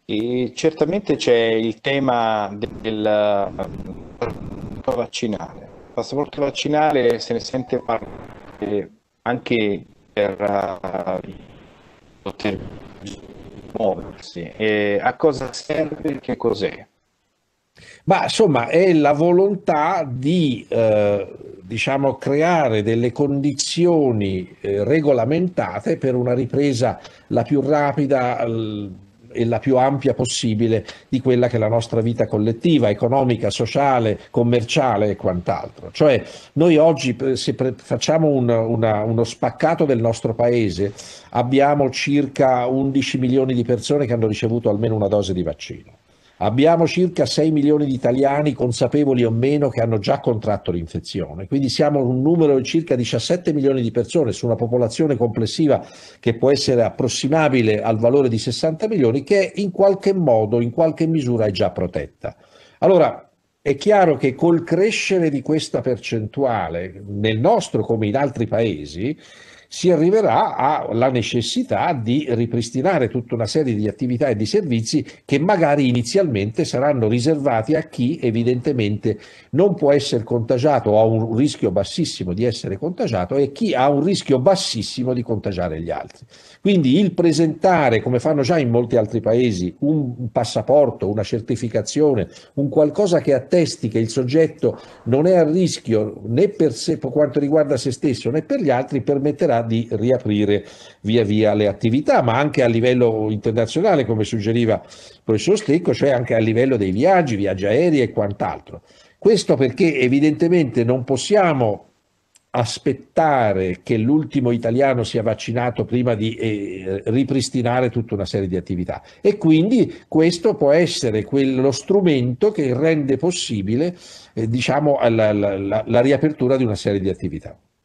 E certamente c'è il tema del passaporto vaccinale. Il passaporto vaccinale se ne sente parlare anche per poter muoversi. E a cosa serve? Che cos'è? Ma insomma è la volontà di diciamo, creare delle condizioni regolamentate per una ripresa la più rapida e la più ampia possibile di quella che è la nostra vita collettiva, economica, sociale, commerciale e quant'altro. Cioè noi oggi se facciamo uno spaccato del nostro paese abbiamo circa 11 milioni di persone che hanno ricevuto almeno una dose di vaccino. Abbiamo circa 6 milioni di italiani, consapevoli o meno, che hanno già contratto l'infezione, quindi siamo un numero di circa 17 milioni di persone su una popolazione complessiva che può essere approssimabile al valore di 60 milioni, che in qualche modo, in qualche misura è già protetta. Allora, è chiaro che col crescere di questa percentuale, nel nostro come in altri paesi, si arriverà alla necessità di ripristinare tutta una serie di attività e di servizi che magari inizialmente saranno riservati a chi evidentemente non può essere contagiato o ha un rischio bassissimo di essere contagiato e chi ha un rischio bassissimo di contagiare gli altri. Quindi il presentare, come fanno già in molti altri paesi, un passaporto, una certificazione, un qualcosa che attesti che il soggetto non è a rischio né per sé, per quanto riguarda se stesso, né per gli altri, permetterà di riaprire via via le attività, ma anche a livello internazionale, come suggeriva il professor Stecco, cioè anche a livello dei viaggi aerei e quant'altro. Questo perché evidentemente non possiamo aspettare che l'ultimo italiano sia vaccinato prima di ripristinare tutta una serie di attività e quindi questo può essere quello strumento che rende possibile diciamo, la riapertura di una serie di attività.